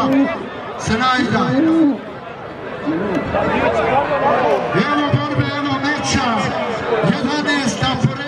se najda. Evo borbe, evo meča, 11. po redu.